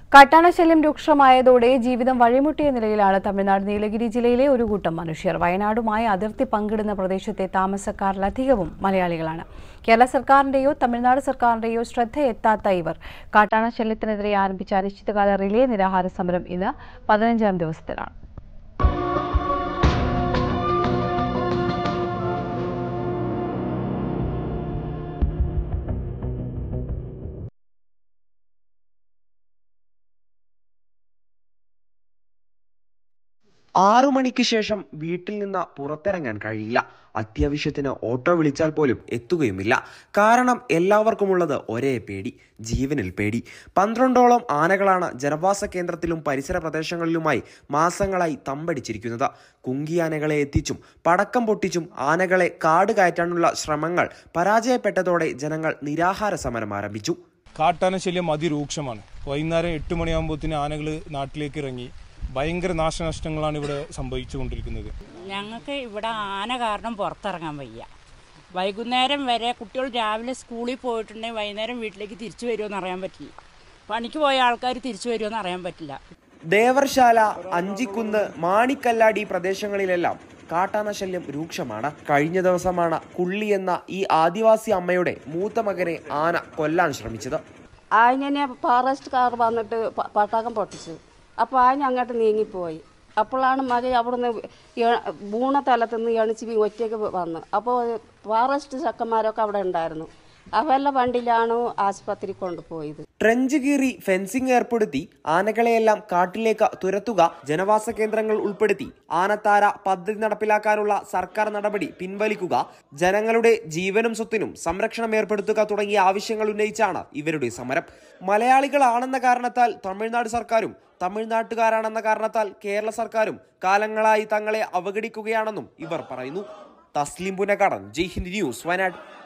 കാട്ടാനശല്യം രൂക്ഷമായതോടെ ജീവിതം വഴിമുട്ടിയ നിലയിലാണ് തമിഴ്നാട് നീലഗിരി ജില്ലയിലെ ഒരു കൂട്ടം മനുഷ്യർ. വയനാടുമായി അതിർത്തി പങ്കിടുന്ന പ്രദേശത്തെ താമസക്കാരിലധികവും മലയാളികളാണ്. കേരള സർക്കാരിന്റെയോ തമിഴ്നാട് സർക്കാരിന്റെയോ ശ്രദ്ധയെത്താത്ത ഇവർ കാട്ടാനശല്യത്തിനെതിരെ ആരംഭിച്ച അനിശ്ചിതകാല റിലേ നിരാഹാര സമരം ഇന്ന് 15ാം ദിവസത്തിലാണ്. 6 മണിക്ക് ശേഷം വീട്ടിൽ നിന്ന് പുറത്തിറങ്ങാൻ കഴിയില്ല. അത്യാവശ്യത്തിന് ഓട്ടോ വിളിച്ചാൽ പോലും എത്തുകയുമില്ല. കാരണം എല്ലാവർക്കുമുള്ളത് ഒരേ പേടി, ജീവനിൽ പേടി. 12ഓളം ആനകളാണ് ജനവാസ കേന്ദ്രത്തിലും പരിസര പ്രദേശങ്ങളിലുമായി മാസങ്ങളായി തമ്പടിച്ചിരിക്കുന്നത്. കുങ്കിയാനകളെ എത്തിച്ചും പടക്കം പൊട്ടിച്ചും ആനകളെ കാട് കയറ്റാനുള്ള ശ്രമങ്ങൾ പരാജയപ്പെട്ടതോടെ ജനങ്ങൾ നിരാഹാര സമരം ആരംഭിച്ചു. കാട്ടാനശല്യം അതിരൂക്ഷമാണ്. വൈകുന്നേരം 8 മണിയാകുമ്പോഴത്തേന് ആനകൾ നാട്ടിലേക്ക് ഇറങ്ങി ഭയങ്കര നാശനഷ്ടങ്ങളാണ് ഇവിടെ സംഭവിച്ചുകൊണ്ടിരിക്കുന്നത്. ഞങ്ങൾക്ക് ഇവിടെ ആന കാരണം പുറത്തിറങ്ങാൻ വയ്യ. വൈകുന്നേരം വരെ കുട്ടികൾ രാവിലെ സ്കൂളിൽ പോയിട്ടുണ്ടെങ്കിൽ വൈകുന്നേരം വീട്ടിലേക്ക് തിരിച്ചു വരുമോയെന്ന് അറിയാൻ പറ്റില്ല. പണിക്ക് പോയ ആൾക്കാർ തിരിച്ചു വരുമോയെന്ന് അറിയാൻ പറ്റില്ല. ദേവർശാല, അഞ്ചിക്കുന്ന്, മാണിക്കല്ലാടി പ്രദേശങ്ങളിലെല്ലാം കാട്ടാനശല്യം രൂക്ഷമാണ്. കഴിഞ്ഞ ദിവസമാണ് കുള്ളി എന്ന ഈ ആദിവാസി അമ്മയുടെ മൂത്ത മകനെ ആന കൊല്ലാൻ ശ്രമിച്ചത്. അങ്ങനെ ഫോറസ്റ്റുകാർ വന്നിട്ട് പട്ടാക്കം പൊട്ടിച്ചു. അപ്പോൾ ആന അങ്ങോട്ട് നീങ്ങിപ്പോയി. അപ്പോഴാണ് മകൻ അവിടുന്ന് ബൂണത്തലത്തുനിന്ന് എണിച്ച് ഒറ്റയ്ക്ക് വന്നു. അപ്പോൾ ഫോറസ്റ്റ് ചക്കന്മാരൊക്കെ അവിടെ ഉണ്ടായിരുന്നു. അവരുടെ വണ്ടിയിലാണ് ആശുപത്രി കൊണ്ടുപോയത്. ട്രെഞ്ച് കീറി ഫെൻസിംഗ് ഏർപ്പെടുത്തി ആനകളെയെല്ലാം കാട്ടിലേക്ക് തുരത്തുക, ജനവാസ കേന്ദ്രങ്ങൾ ഉൾപ്പെടുത്തി ആനത്താര പദ്ധതി നടപ്പിലാക്കാനുള്ള സർക്കാർ നടപടി പിൻവലിക്കുക, ജനങ്ങളുടെ ജീവനും സ്വത്തിനും സംരക്ഷണം ഏർപ്പെടുത്തുക തുടങ്ങിയ ആവശ്യങ്ങൾ ഉന്നയിച്ചാണ് ഇവരുടെ സമരം. മലയാളികളാണെന്ന കാരണത്താൽ തമിഴ്നാട് സർക്കാരും തമിഴ്നാട്ടുകാരാണെന്ന കാരണത്താൽ കേരള സർക്കാരും കാലങ്ങളായി തങ്ങളെ അവഗണിക്കുകയാണെന്നും ഇവർ പറയുന്നു. തസ്ലിം പുനക്കാടൻ, ജയ് ഹിന്ദ് ന്യൂസ്, വയനാട്.